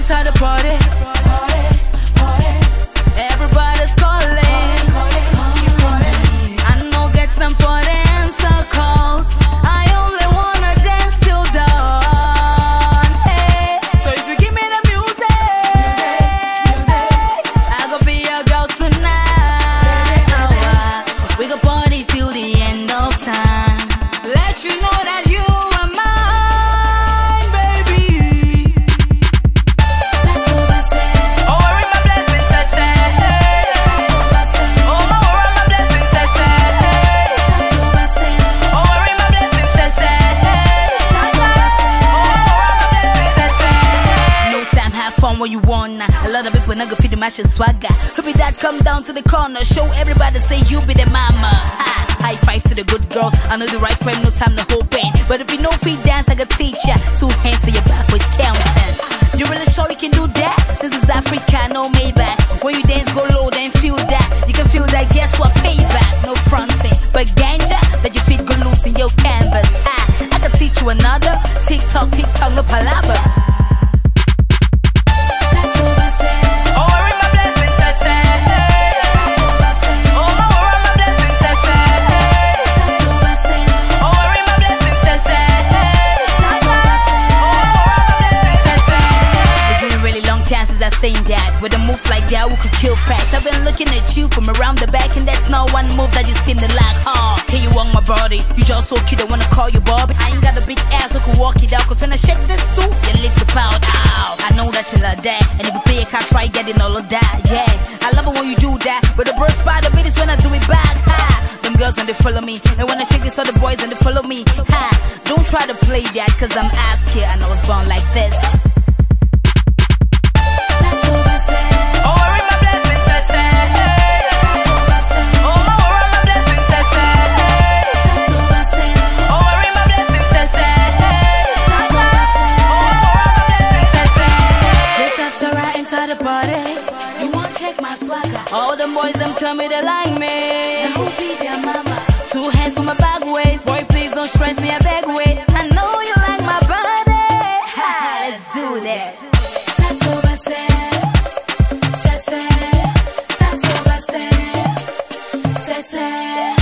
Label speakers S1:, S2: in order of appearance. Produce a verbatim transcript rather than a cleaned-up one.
S1: enter the party. Everybody's calling. I know get some for the answer calls. I only wanna dance till dawn. Hey, so if you give me the music, I go be your girl tonight. We go party till the end of time. Let you know that you are mine, baby. Oh, I read my blessings, that's it. Oh, my world, my blessings, that's it. Oh, I read my blessings, that's it. Oh, my world, my blessings, that's it. No time, have fun when you wanna. A lot of people not gonna feed the match swagger. Hope that come down to the corner, show everybody say you be the mama. Ha. High five to the good girls. I know the right frame, no time to hold pain. But if you know free dance, I can teach ya. Two hands for your backwards counting. You really sure you can do that? This is Africa, no Maybach. When you dance, go low, then feel that. You can feel that, guess what? Payback, no fronting. But ganja, that you feel go loose in your canvas. Ah, I can teach you another. TikTok, TikTok, no palaver. Saying that with a move like that we could kill facts. I've been looking at you from around the back, and that's not one move that you seem to like. Huh? Hey, you want my body? You just so cute, I wanna call you Bob. I ain't got a big ass who can walk it out. Cause when I shake this too, your lips are pound out. I know that you love that, and if you pay a car, try getting all of that. Yeah, I love it when you do that, but the worst part of it is when I do it back. Ha! Them girls and they follow me, and when I shake this, all the boys and they follow me. Ha! Don't try to play that, cause I'm ass kid. I know it's born like this. All the boys them tell me they like me. Now who be their mama? Two hands on my back waist. Boy, please don't stress me, I beg wait. I know you like my body. Ha, let's do that. Tattoo base, tattoo, tattoo base, tattoo.